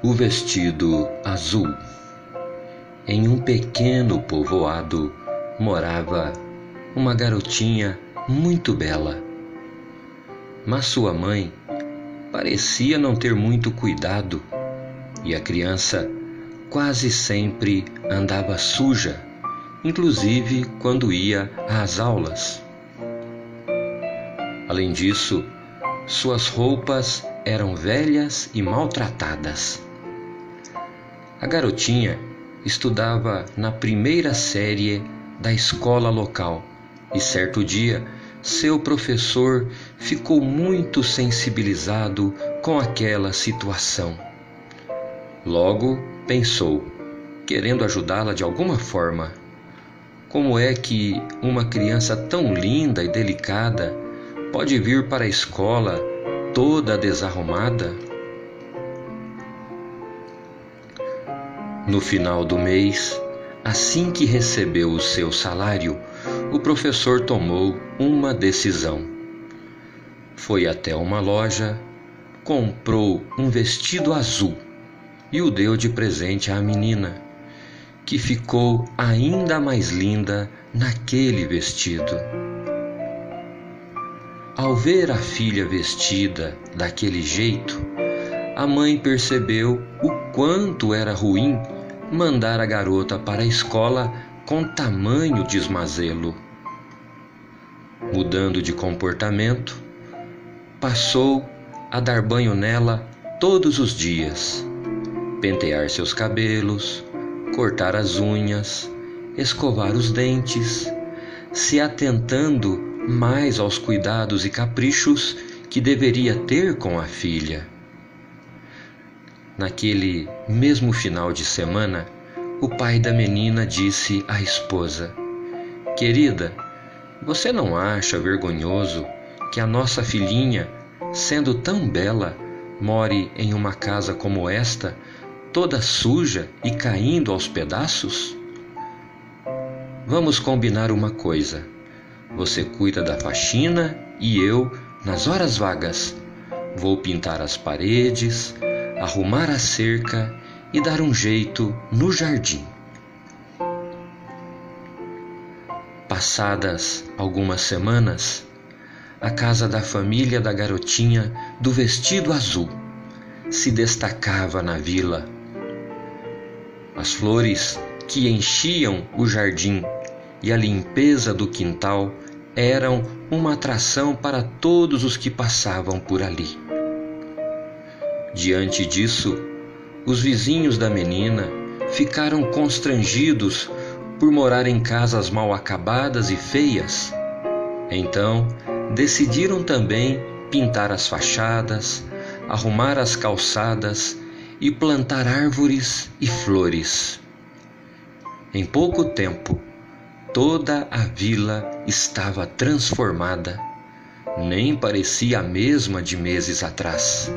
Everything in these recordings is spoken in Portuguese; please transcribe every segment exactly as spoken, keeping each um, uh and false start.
O vestido azul. Em um pequeno povoado morava uma garotinha muito bela. Mas sua mãe parecia não ter muito cuidado e a criança quase sempre andava suja, inclusive quando ia às aulas. Além disso, suas roupas eram velhas e maltratadas. A garotinha estudava na primeira série da escola local e certo dia seu professor ficou muito sensibilizado com aquela situação. Logo pensou, querendo ajudá-la de alguma forma: como é que uma criança tão linda e delicada pode vir para a escola toda desarrumada? No final do mês, assim que recebeu o seu salário, o professor tomou uma decisão. Foi até uma loja, comprou um vestido azul e o deu de presente à menina, que ficou ainda mais linda naquele vestido. Ao ver a filha vestida daquele jeito, a mãe percebeu o quanto era ruim mandar a garota para a escola com tamanho desmazelo. Mudando de comportamento, passou a dar banho nela todos os dias, pentear seus cabelos, cortar as unhas, escovar os dentes, se atentando mais aos cuidados e caprichos que deveria ter com a filha. Naquele mesmo final de semana, o pai da menina disse à esposa: "Querida, você não acha vergonhoso que a nossa filhinha, sendo tão bela, more em uma casa como esta, toda suja e caindo aos pedaços? Vamos combinar uma coisa. Você cuida da faxina e eu, nas horas vagas, vou pintar as paredes, arrumar a cerca e dar um jeito no jardim." Passadas algumas semanas, a casa da família da garotinha do vestido azul se destacava na vila. As flores que enchiam o jardim e a limpeza do quintal eram uma atração para todos os que passavam por ali. Diante disso, os vizinhos da menina ficaram constrangidos por morar em casas mal acabadas e feias. Então, decidiram também pintar as fachadas, arrumar as calçadas e plantar árvores e flores. Em pouco tempo, toda a vila estava transformada, nem parecia a mesma de meses atrás.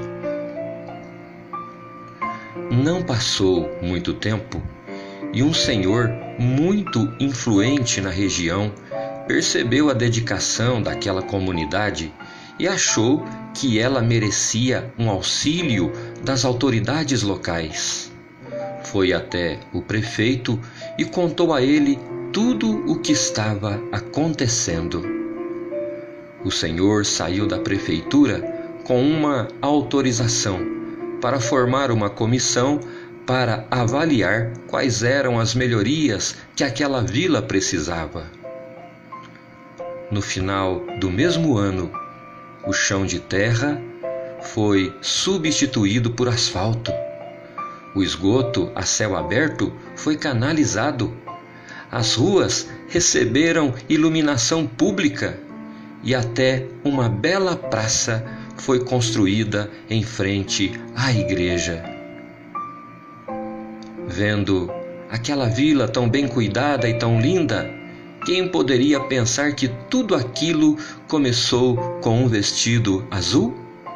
Não passou muito tempo e um senhor muito influente na região percebeu a dedicação daquela comunidade e achou que ela merecia um auxílio das autoridades locais. Foi até o prefeito e contou a ele tudo o que estava acontecendo. O senhor saiu da prefeitura com uma autorização para formar uma comissão para avaliar quais eram as melhorias que aquela vila precisava. No final do mesmo ano, o chão de terra foi substituído por asfalto. O esgoto a céu aberto foi canalizado. As ruas receberam iluminação pública e até uma bela praça foi construída em frente à igreja. Vendo aquela vila tão bem cuidada e tão linda, quem poderia pensar que tudo aquilo começou com um vestido azul?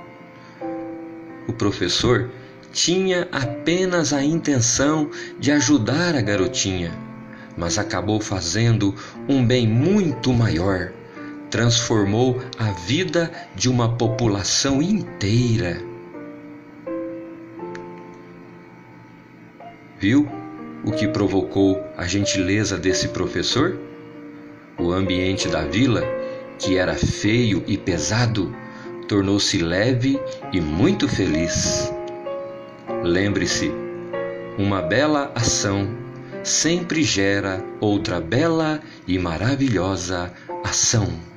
O professor tinha apenas a intenção de ajudar a garotinha, mas acabou fazendo um bem muito maior. Transformou a vida de uma população inteira. Viu o que provocou a gentileza desse professor? O ambiente da vila, que era feio e pesado, tornou-se leve e muito feliz. Lembre-se, uma bela ação sempre gera outra bela e maravilhosa ação.